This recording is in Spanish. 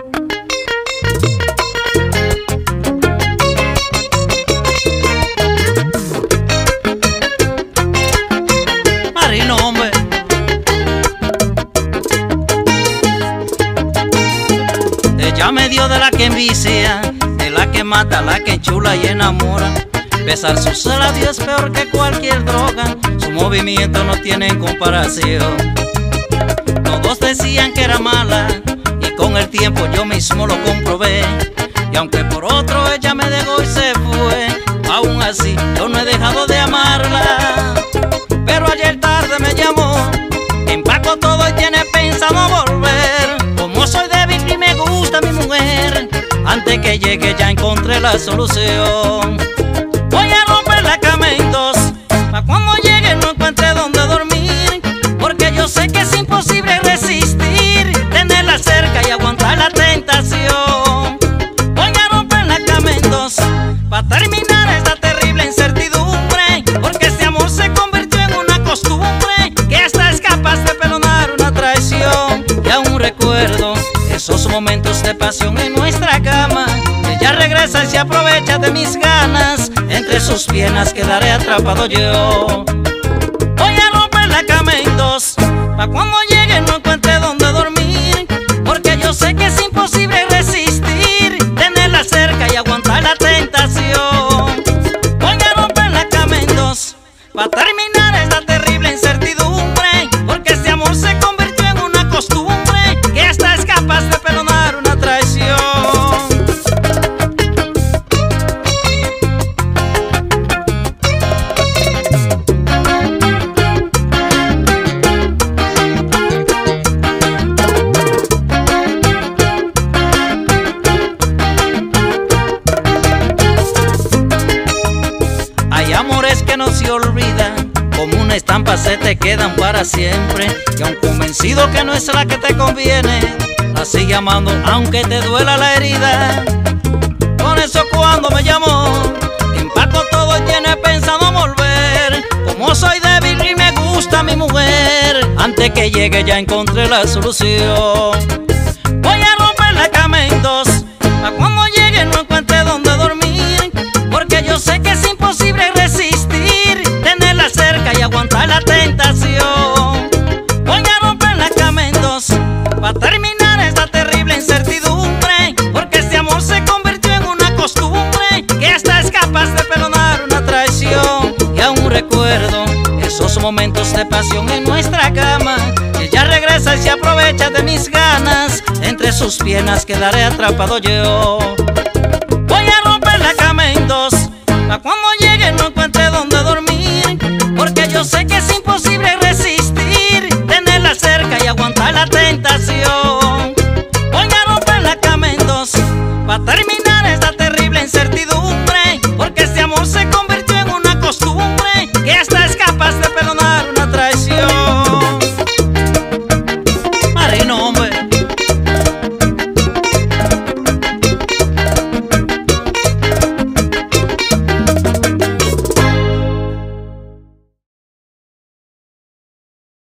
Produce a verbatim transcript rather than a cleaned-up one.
Marino, hombre. Ella me dio de la que envicia, de la que mata, la que enchula y enamora. Besar sus labios es peor que cualquier droga, su movimiento no tiene comparación. Todos decían que era mala y con el tiempo yo mismo lo comprobé. Y aunque por otro ella me dejó y se fue, aún así yo no he dejado de amarla. Pero ayer tarde me llamó, empacó todo y tiene pensado volver. Como soy débil y me gusta mi mujer, antes que llegue ya encontré la solución. Voy a romper la cama en dos, pa' cuando llegue no encuentre dónde dormir. Porque yo sé que es imposible resistir, tenerla cerca y aguantar la tentación. Voy a romper la cama en dos, pa' terminar esta terrible incertidumbre. Porque este amor se convirtió en una costumbre, que hasta es capaz de perdonar una traición. Y aún recuerdo esos momentos de pasión en nuestra cama. Ella regresa y se aprovecha de mis ganas, entre sus piernas quedaré atrapado yo. Voy a romper la cama en dos, pa' cuando llegue no encuentre dónde dormir. Porque yo sé que es imposible resistir, tenerla cerca y aguantar la tentación. Voy a romper la cama en dos, pa' terminar esta terrible incertidumbre. Porque este amor se convirtió en una costumbre, que hasta es capaz de perdonar una traición. Hay amores que no se olvidan, como una estampa se te quedan para siempre. Y aun convencido que no es la que te conviene, la sigue amando aunque te duela la herida. Por eso cuando me llamó, empaco todo y tiene pensado volver. Como soy débil y me gusta mi mujer, antes que llegue ya encontré la solución. Voy a romper la cama en dos, pa' cuando llegue no encuentre dónde dormir. Porque yo sé que es imposible resistir, tenerla cerca y aguantar la tentación. Voy a romper la cama en dos, pa' terminar esta terrible incertidumbre. Porque este amor se convirtió en una costumbre, que hasta es capaz de perdonar una traición. Y aún recuerdo esos momentos de pasión en nuestra cama. Ella regresa y se aprovecha de mis ganas, entre sus piernas quedaré atrapado yo. Voy a romper la cama en dos, pa' cuando llegue no encuentre dónde dormir. Porque yo sé que es imposible